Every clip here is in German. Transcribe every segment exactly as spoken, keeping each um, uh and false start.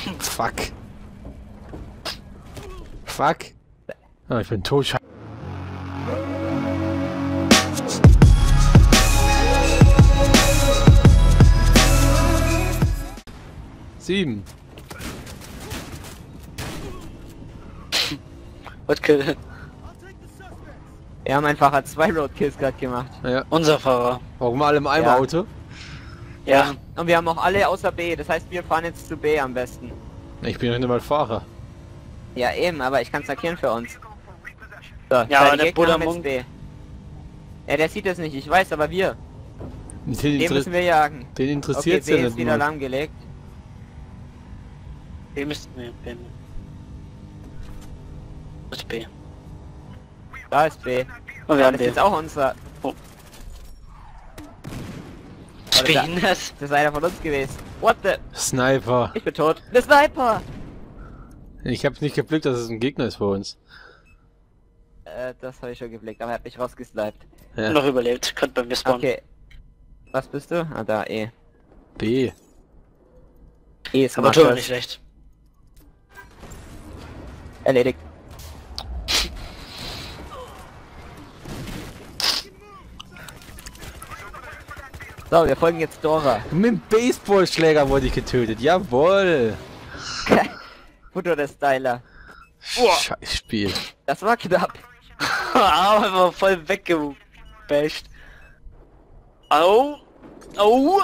Fuck. Fuck. Ah, ich bin tot. Sieben. Roadkill. Wir haben einfach zwei Roadkills gerade gemacht. Ja. Unser Fahrer. Warum alle im einem Ja. Auto? Ja. Und wir haben auch alle außer B, das heißt wir fahren jetzt zu B am besten. Ich bin ja nicht mal Fahrer. Ja eben, aber ich kann es markieren für uns. So, Ja, die aber der Gegner Bruder haben jetzt Monk- B. Ja, der sieht das nicht, ich weiß, aber wir. Den, Den inter müssen wir jagen. den Okay, interessiert B ja ist nicht wieder mal. lahmgelegt. B müssten wir. B. Das ist B. Da ist B. Und wir haben Das B. ist jetzt auch unser. Oh. Warte, da- Behindert. Das ist einer von uns gewesen. What the? Sniper. Ich bin tot. Der Sniper! Ich hab's nicht geblickt, dass es ein Gegner ist vor uns. Äh, das habe ich schon geblickt, aber er hat mich rausgesniped. Ja. Noch überlebt. Könnte bei mir spawnen. Okay. Was bist du? Ah, da, E. B. E ist Aber Tor Markus. nicht schlecht. Erledigt. So, wir folgen jetzt Dora. Mit dem Baseballschläger wurde ich getötet. Jawohl. Futter der Styler. Boah. Scheiß Spiel. Das war knapp. Aber einfach voll weggebasht. Au. Au.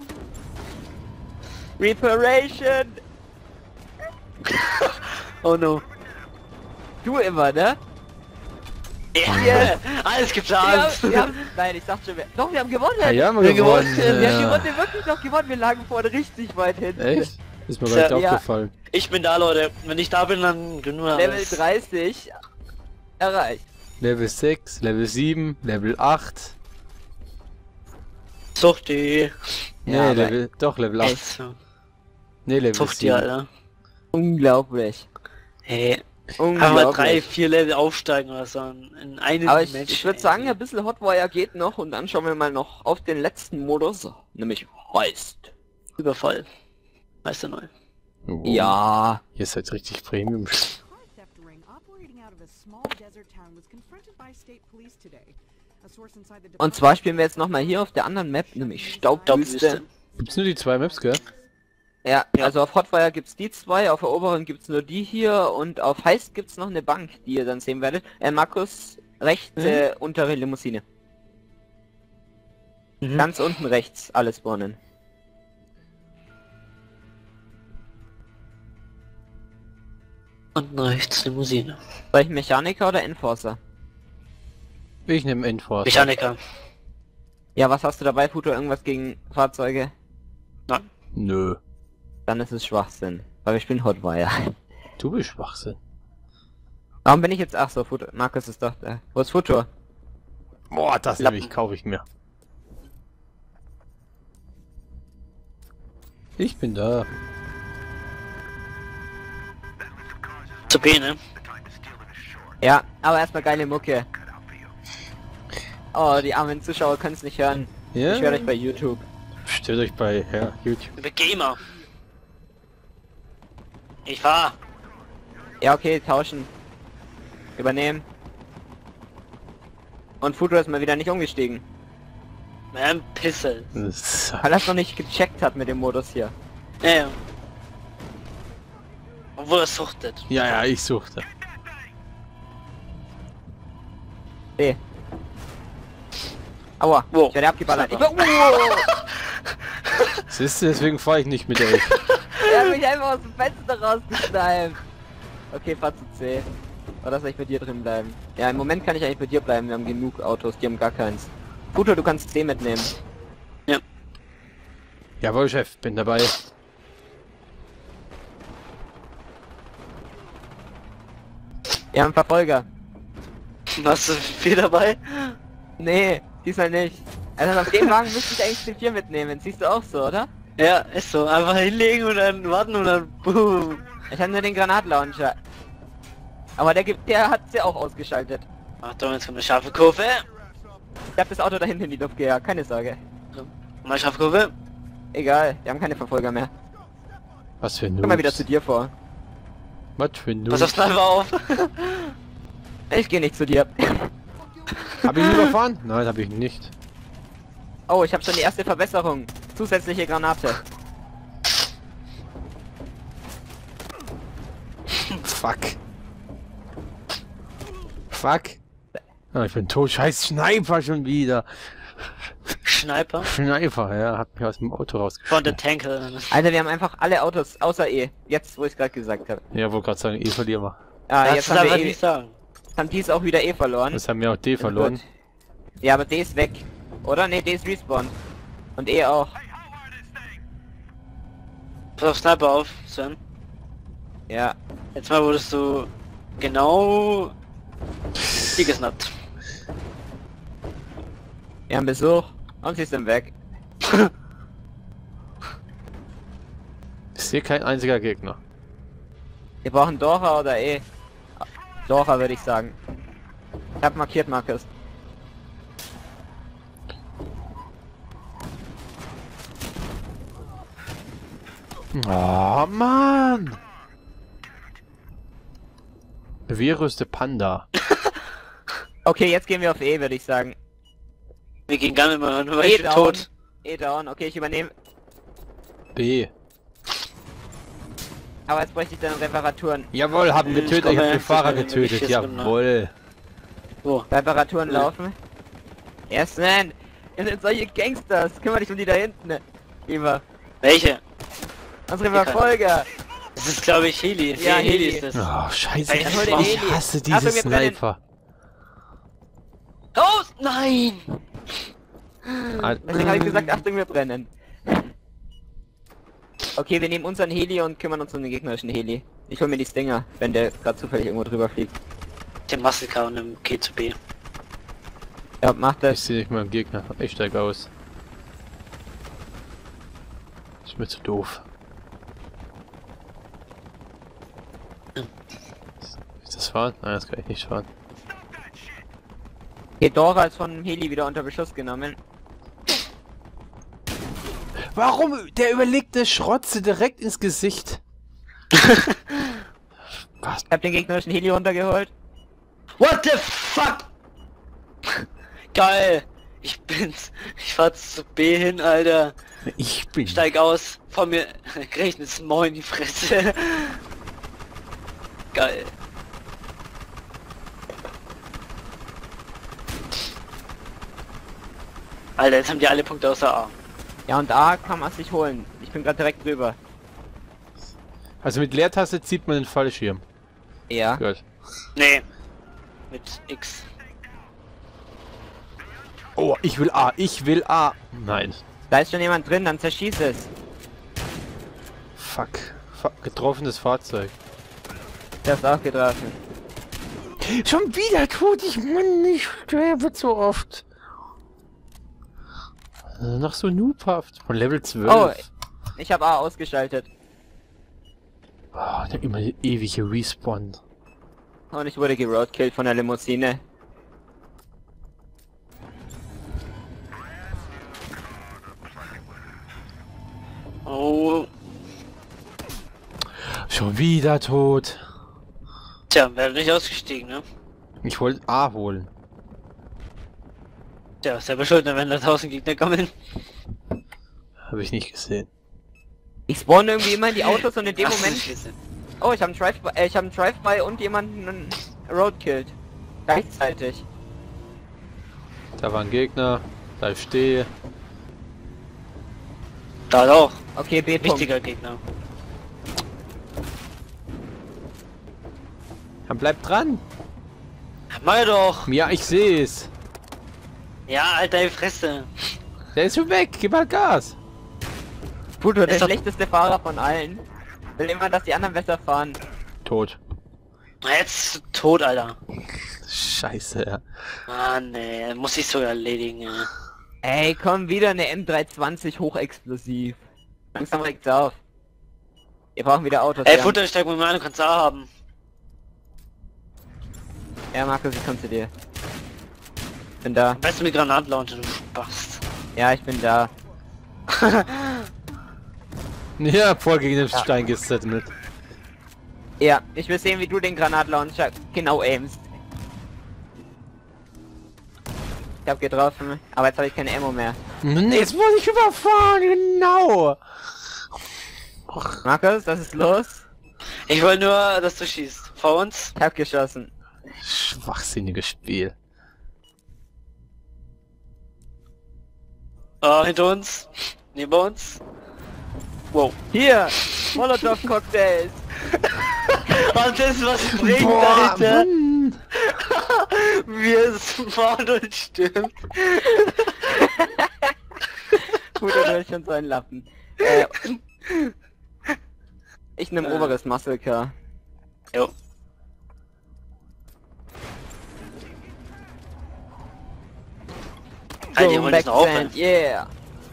Reparation! Oh no. Du immer, ne? Yeah. Alles Wir geplant. haben, wir haben, nein, ich sag schon, wir, doch, wir haben gewonnen! Ja, ja, haben wir Wir gewonnen. gewonnen. Wir haben die Ja. Runde wirklich noch gewonnen, wir lagen vorne richtig weit hinten. Echt? Ist mir gar nicht Ja. aufgefallen. Ich bin da, Leute. Wenn ich da bin, dann genug. Level alles. dreißig erreicht. Level sechs, Level sieben, Level acht. Sucht die. Nee, Ja, aber Level, doch, Level acht. Echt. Nee, Level Sucht die, sieben. Alter. Unglaublich. Hey. Einfach Unglaublich. mal drei, vier Level aufsteigen oder so. In einem Aber ich, Match. ich würde ey. sagen, ein bisschen Hotwire geht noch und dann schauen wir mal noch auf den letzten Modus, nämlich Heist. Überfall. Weißt du neu. Oh. Ja. Ihr seid richtig Premium. car theft ring operating out of a small desert town was confronted by state police today. A source inside the Und zwar spielen wir jetzt nochmal hier auf der anderen Map, nämlich Staubwüste. Staubwüste. Gibt's nur die zwei Maps, gell? Ja, Ja. also auf Hotwire gibt's die zwei, auf der oberen gibt's nur die hier und auf Heist gibt's noch eine Bank, die ihr dann sehen werdet. Äh, Markus, rechts, Mhm. äh, untere Limousine. Mhm. Ganz unten rechts, alles spawnen. Und rechts Limousine. Soll ich Mechaniker oder Enforcer? Ich nehme Enforcer. Mechaniker. Ja, was hast du dabei, Futo? Irgendwas gegen Fahrzeuge? Nein. Nö. Dann ist es Schwachsinn. Weil wir spielen Hotwire. Du bist Schwachsinn. Warum bin ich jetzt... Ach so, Futo. Markus ist doch da. Wo ist Futo? Boah, das Lappen. nämlich kaufe ich mir. Ich bin da. Zu B, ne? Ja, aber erstmal geile Mucke. Oh, die armen Zuschauer können es nicht hören. Ja? Ich höre euch bei YouTube. Stellt euch bei ja, YouTube. Ich bin Gamer. Ich fahr. Ja, okay, tauschen. Übernehmen. Und Futo ist mal wieder nicht umgestiegen. Man, Pissel. Das- Weil er es noch nicht gecheckt hat mit dem Modus hier. Ja, ja. Obwohl er suchtet. Ja, ja, ich suchte. B. Aua, Wo? ich werde abgeballert. Ich Sniper. bin, oh, Siehst du, deswegen fahre ich nicht mit euch. er hat mich einfach aus dem Fenster rausgeknallt. Okay, fahr zu C. Oder soll ich bei dir drin bleiben? Ja, im Moment kann ich eigentlich bei dir bleiben. Wir haben genug Autos, die haben gar keins. Futo, du kannst C mitnehmen. Jawohl, Chef, bin dabei. Wir haben Verfolger. Hast du viel dabei? Nee, diesmal nicht. Also auf dem Wagen müsste ich eigentlich C vier mitnehmen. Siehst du auch so, oder? Ja, ist so. Einfach hinlegen und dann warten und dann boom. Ich habe nur den Granatlauncher. Aber der gibt, der hat sie auch ausgeschaltet. Achtung, jetzt kommt eine scharfe Kurve. Ich hab das Auto da hinten in die Luft gejagt, keine Sorge. So, mal scharfe Kurve. Egal, wir haben keine Verfolger mehr. Was für ein Komm mal wieder zu dir vor. Was für ein Pass auf Sniper auf. Ich gehe nicht zu dir. Hab ich ihn überfahren? Nein, hab ich nicht. Oh, ich habe schon die erste Verbesserung. Zusätzliche Granate. Fuck. Fuck. Ah, ich bin tot. Scheiß Sniper schon wieder. Sniper. Sniper, ja, hat mich aus dem Auto Von rausgeschmissen. der Tanker. Alter, wir haben einfach alle Autos außer E. Jetzt, wo ich gerade gesagt habe. Ja, wollte gerade sagen, E verlieren wir. Ah, Das jetzt darf haben wir man E. nicht sagen. Haben die es auch wieder E verloren. Das haben wir auch D verloren. Gut. Ja, aber D ist weg. Oder? Ne, D ist respawned. Und E auch. Pass auf Sniper auf, Sven. Ja. Jetzt mal wurdest du genau die gesnappt. Wir haben Besuch. Und sie sind weg. Ich sehe kein einziger Gegner. Wir brauchen Dora oder E. Dora würde ich sagen. Ich hab markiert, Markus. Oh Mann! Bewährrüste Panda. Okay, jetzt gehen wir auf E, würde ich sagen. Wir gehen gar nicht mehr, nur weil E ich bin down. tot. E down. Okay, ich übernehme. B. Aber jetzt bräuchte ich dann Reparaturen. Jawohl, haben Ich getötet. komme Ich habe den ernst, Fahrer wenn ich getötet. jetzt bin, ne? Jawohl. So. Reparaturen Ja. laufen. Yes, man. Ihr seid solche Gangsters. Kümmere dich um die da hinten. Lieber. Welche? Unsere kann- Verfolger. Das ist glaube ich Heli. Ja, Heli, Heli. ist das. Oh, scheiße. Ey, hol den Ich Heli. hasse diese Achtung, wir brennen. Sniper. Oh, nein! Deswegen habe ich gesagt, Achtung, wir brennen. Okay, wir nehmen unseren Heli und kümmern uns um den gegnerischen Heli. Ich hol mir die Stinger, wenn der gerade zufällig irgendwo drüber fliegt. Der Massaker und im G zu B. Ja, macht Ich das. sehe nicht mal einen Gegner. Ich steige aus. Ist mir zu doof. Ist das fahren? Nein, das kann ich nicht fahren. Okay, Dora ist von dem Heli wieder unter Beschuss genommen. Warum? Der überlegte Schrotze direkt ins Gesicht. Was? Ich hab den gegnerischen Heli runtergeholt. What the fuck? Geil! Ich bin's. Ich fahr zu B hin, Alter. Ich bin. Steig aus. Vor mir krieg ich ne Small in die Fresse. Geil. Alter, jetzt haben die alle Punkte außer A. Ja, und A kann man sich holen. Ich bin gerade direkt drüber. Also mit Leertaste zieht man den Fallschirm. Ja. Gut. Nee. Mit X. Oh, ich will A. Ich will A. Nein. Da ist schon jemand drin, dann zerschieß es. Fuck. Fuck. Getroffenes Fahrzeug. Der ist auch getroffen. Schon wieder tut ich Mann, ich sterbe so oft. Äh, Noch so noobhaft. Von Level zwölf. Oh, ich habe A ausgeschaltet. Oh, der immer die ewige Respawn. Und ich wurde geroadkillt von der Limousine. Oh. Schon wieder tot. Tja, wäre nicht ausgestiegen, ne? Ich wollte A holen. Tja, selber schuld, wenn da tausend Gegner kommen. Habe ich nicht gesehen. Ich spawn irgendwie immer in die Autos und in dem Ach, Moment... Scheiße. Oh, ich habe einen Drive-by äh, ich habe einen Drive-by und jemanden roadkillt. Gleichzeitig. Da war ein Gegner. Da ich stehe. Da doch. Okay, B-Punkt. Wichtiger Gegner. Dann bleib dran. Mal doch. Ja, ich sehe es. Ja, Alter, die Fresse. Der ist schon weg. Gib mal Gas. Pluto, der Ist doch- schlechteste Fahrer von allen. Will immer, dass die anderen besser fahren. Tot. Jetzt tot, Alter. Scheiße, ja. Mann, ey, muss ich so erledigen, ey. Ey, komm, wieder eine M dreihundertzwanzig hochexplosiv. Langsam regt's auf. Wir brauchen wieder Autos. Ey, ja. Futter, steig mal ein, du kannst A haben. Ja, Markus, ich komm zu dir. Bin da. Am besten mit Granatlauncher, du Spast. Ja, ich bin da. Ja, voll gegen den Stein gesettelt. Ja, ich will sehen, wie du den Granatlauncher genau aimst. Ich hab getroffen, aber jetzt habe ich keine Ammo mehr. Nee, jetzt wurde ich überfahren, genau. Markus, was ist los? Ich wollte nur, dass du schießt. Vor uns. Ich hab geschossen. Schwachsinniges Spiel. Oh, hinter uns. Neben uns. Wow. Hier! Molotov-Cocktails! Und das, was bringt, Boah, Alter. Mann. Wie es vorne und stimmt. Gut, du hast schon so einen Lappen. Äh, ich nehme Äh. oberes Muscle Car. Jo. Alter, ihr wollt jetzt noch aufhören. Backsand, yeah!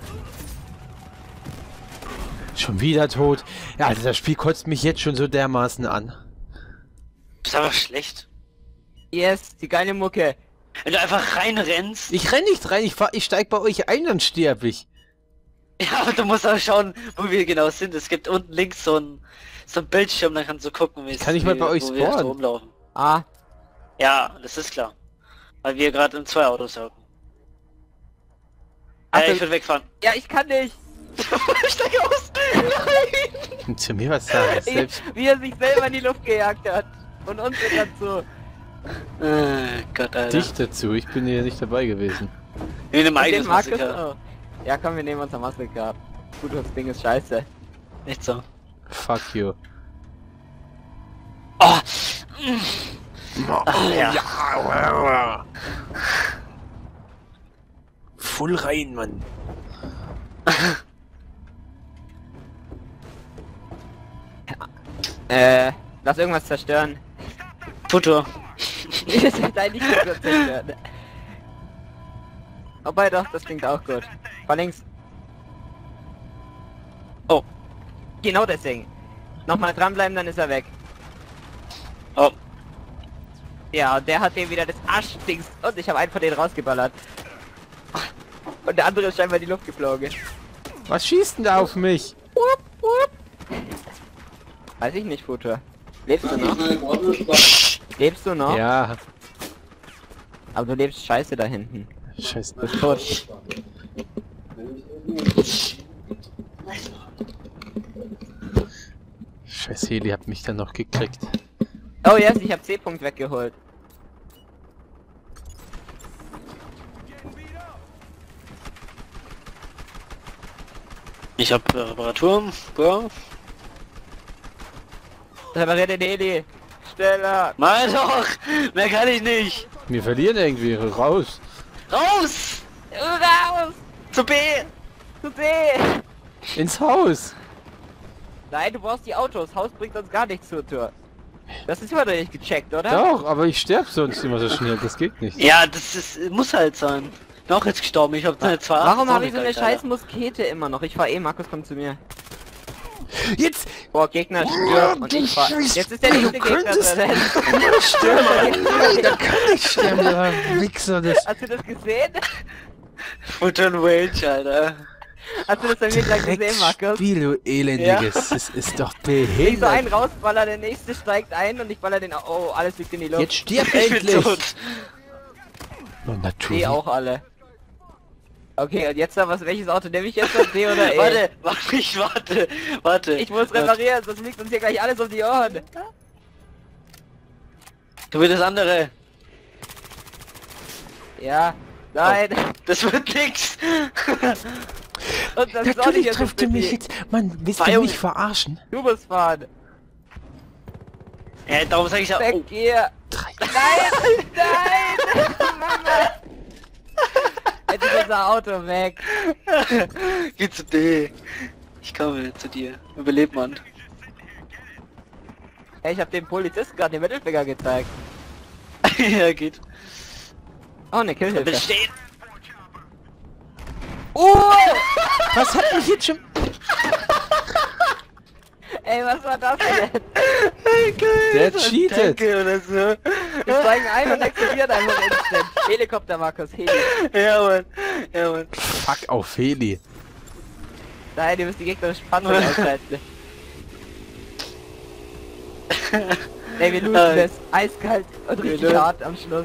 Schon wieder tot. Ja, also das Spiel kotzt mich jetzt schon so dermaßen an. Das ist einfach schlecht. Yes, die geile Mucke. Wenn du einfach reinrennst. Ich renn nicht rein, ich fahr, ich steig bei euch ein, dann sterb ich. Ja, aber du musst auch schauen, wo wir genau sind. Es gibt unten links so ein, so ein Bildschirm, dann kannst du gucken, wie es Kann ich mal bei euch wo wir spawnen? rumlaufen. Ah, Ja, das ist klar. Weil wir gerade in zwei Autos haben. Ach, Äh, du- ich würde wegfahren. ja, ich kann nicht. Steig aus! Nein! Zu mir was sagen, selbst. Ich, wie er sich selber in die Luft gejagt hat. Und uns dann so. Äh, Gott, Alter. Dich dazu, ich bin hier nicht dabei gewesen. In einem Und den eigenes Markus Massaker. auch. Ja, komm, wir nehmen unser Muscle Car. Gut, das Ding ist scheiße. Nicht so. Fuck you. Oh! Ach, ja. Ja. Voll rein, Mann. Äh, lass irgendwas zerstören. Futur. Nein, nicht so zerstören. Wobei doch, das klingt auch gut. Vor links. Oh. Genau deswegen. Nochmal dranbleiben, dann ist er weg. Oh. Ja, und der hat den wieder das Arschdings. Und ich habe einen von denen rausgeballert. Und der andere ist scheinbar in die Luft geflogen. Was schießt denn da auf mich? Wupp, wupp. Weiß ich nicht, Futur. Lebst du noch? Lebst du noch? Ja. Aber du lebst scheiße da hinten. Scheiße. Du bist tot. Scheiß Heli hat mich dann noch gekriegt. Oh yes, ich habe C-Punkt weggeholt. Ich hab äh, Reparatur. Ja. Reparier den Heli. Schneller. Mal doch! Mehr kann ich nicht! Wir verlieren irgendwie raus. Raus! Raus! Zu B! Zu C! Ins Haus. Nein, du brauchst die Autos. Haus bringt uns gar nichts zur Tür. Das ist immer noch nicht gecheckt, oder? Doch, aber ich sterb sonst immer so schnell. Das geht nicht. Ja, das ist, muss halt sein. Noch jetzt gestorben, ich hab eine zwei. Warum habe ich so eine scheiß Muskete immer noch? Ich fahr eh, Markus kommt zu mir. Jetzt! Boah, Gegner stirbt und ich fahr. Scheiß- Jetzt ist der nächste Du Gegner könntest- drin. Nein, da kann ich sterben, der Wichser. Das. Hast du das gesehen? Futter und Wage, Alter. Hast du das bei mir gleich gesehen, Markus? Spiel, du elendiges. Das ist doch Ich so behindert. einen rausballer, der nächste steigt ein und ich baller den. Oh, alles fliegt in die Luft. Jetzt stirb Ich bin endlich. tot. Oh, Die natürlich. auch alle. Okay, und jetzt dann was, welches Auto nehme ich jetzt? D oder E? Warte, warte, ich warte, warte. Ich muss reparieren, sonst liegt uns hier gleich alles um die Ohren. Du willst das andere. Ja, nein. Das wird nix. Und das soll ich Natürlich jetzt trifft ihr mich nicht. jetzt. Mann, willst Fahr, du Junge. mich verarschen? Du musst fahren. Ja, darum sag ich ja. Weg Oh. hier. Drei. Nein, nein. Mama. Jetzt ist unser Auto weg. Geh zu D. Ich komme zu dir. Überlebt man. Hey, ich hab dem Polizisten gerade den Mittelfinger gezeigt. Ja, geht. Oh, eine Bitte Killhilfe. stehen. Oh! Was hat mich jetzt schon... Ey, was war das denn? Der cheatet. Danke oder so. Wir steigen ein und explodieren einfach instant. Helikopter, Markus, Heli. Ja, Mann. Ja, Mann. Fuck auf Heli. Nein, ihr müsst die gegnerische Panzer ausschalten. Ey, wir losen das. Eiskalt und Wir richtig lösen. hart am Schluss.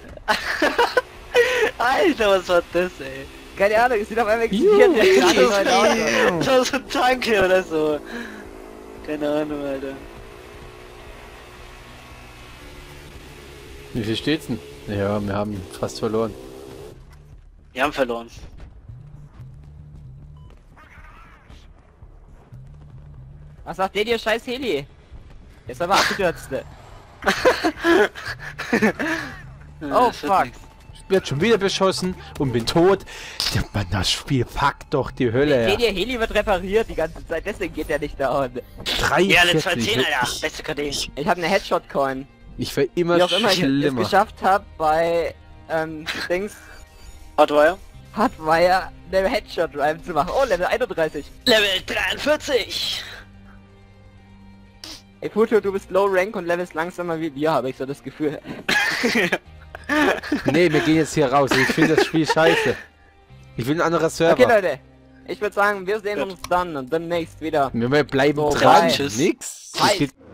Alter, was war das, ey? Keine Ahnung, es sieht auf einmal explodiert. Juhu. Der gerade neuen Auto. Das war so ein Tanke oder so. Keine Ahnung, Alter. Wie viel steht's denn? Ja, wir haben fast verloren. Wir haben verloren. Was sagt der dir, scheiß Heli? Der ist aber abgestürzt. Oh, Das wird fuck. nix. Ich werd schon wieder beschossen und bin tot. Ja, Mann, das Spiel packt doch die Hölle. Der Ja. dir Heli wird repariert die ganze Zeit, deswegen geht er nicht down. Ja, alle dreiundvierzig. zwei zehn, Alter. Ich, Beste K D. Ich habe eine Headshot-Coin. ich wär immer Wie auch immer ich es schlimmer. geschafft habe bei, ähm, Dings, Hotwire. Hardwire, eine Headshot-Rhyme zu machen. Oh, Level einunddreißig. Level dreiundvierzig. Ey, Puto, du bist Low Rank und levelst langsamer wie wir, habe ich so das Gefühl. Nee, wir gehen jetzt hier raus. Ich finde das Spiel scheiße. Ich will ein anderer Server. Okay, Leute. Ich würde sagen, wir sehen Gut. uns dann und demnächst wieder. Wir bleiben So, dran. bye. Tschüss. Nix. Bye. Es geht